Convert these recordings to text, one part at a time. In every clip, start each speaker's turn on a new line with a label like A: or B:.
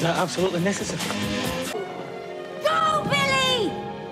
A: absolutely necessary.
B: Go, Billy!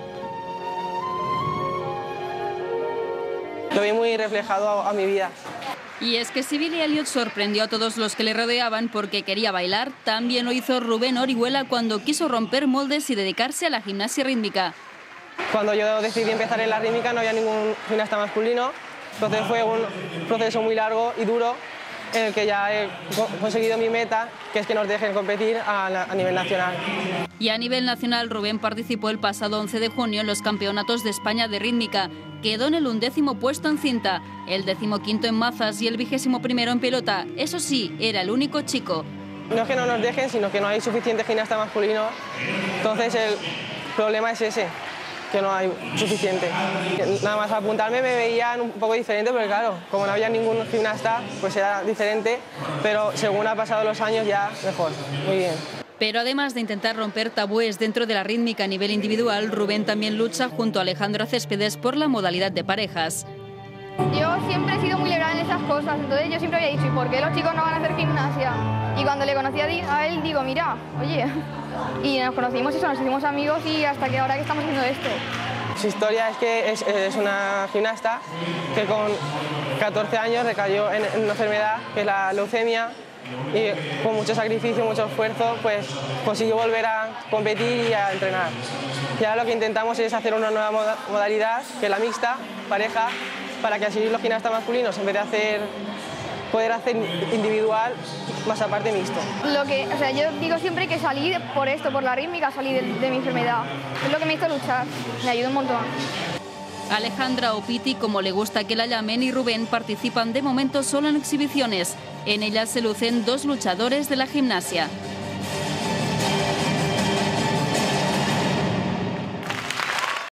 C: Lo vi muy reflejado a mi vida.
D: Y es que si Billy Elliot sorprendió a todos los que le rodeaban porque quería bailar, también lo hizo Rubén Orihuela cuando quiso romper moldes y dedicarse a la gimnasia rítmica.
C: Cuando yo decidí empezar en la rítmica no había ningún gimnasta masculino, entonces fue un proceso muy largo y duro en el que ya he conseguido mi meta, que es que nos dejen competir a nivel nacional.
D: Y a nivel nacional, Rubén participó el pasado 11 de junio en los Campeonatos de España de Rítmica. Quedó en el 11º puesto en cinta, el 15º en mazas y el 21º en pelota. Eso sí, era el único chico.
C: No es que no nos dejen, sino que no hay suficiente gimnasta masculino, entonces el problema es ese, que no hay suficiente. Nada más al apuntarme me veían un poco diferente, porque claro, como no había ningún gimnasta, pues era diferente, pero según ha pasado los años ya mejor, muy bien.
D: Pero además de intentar romper tabúes dentro de la rítmica a nivel individual, Rubén también lucha junto a Alejandro Céspedes por la modalidad de parejas.
E: Yo siempre he sido muy liberal en esas cosas, entonces yo siempre había dicho, ¿y por qué los chicos no van a hacer gimnasia? Y cuando le conocí a él, digo, mira, oye, y nos conocimos y nos hicimos amigos y hasta que ahora que estamos haciendo esto.
C: Su historia es que es una gimnasta que con 14 años recayó en una enfermedad que es la leucemia y con mucho sacrificio, mucho esfuerzo, pues consiguió volver a competir y a entrenar. Y ahora lo que intentamos es hacer una nueva modalidad, que es la mixta, pareja, para que así los gimnastas masculinos, en vez de poder hacer individual, más aparte mixto.
E: Yo digo siempre que salí por esto, por la rítmica, salí de mi enfermedad. Es lo que me hizo luchar, me ayudó un montón.
D: Alejandra o Piti, como le gusta que la llamen, y Rubén participan de momento solo en exhibiciones. En ellas se lucen dos luchadores de la gimnasia.